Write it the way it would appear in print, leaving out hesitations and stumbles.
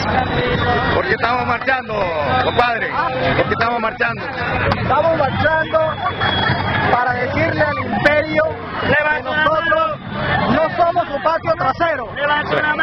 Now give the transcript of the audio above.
¿Por qué estamos marchando, compadre? ¿Por qué estamos marchando? Estamos marchando para decirle al imperio que nosotros no somos su patio trasero.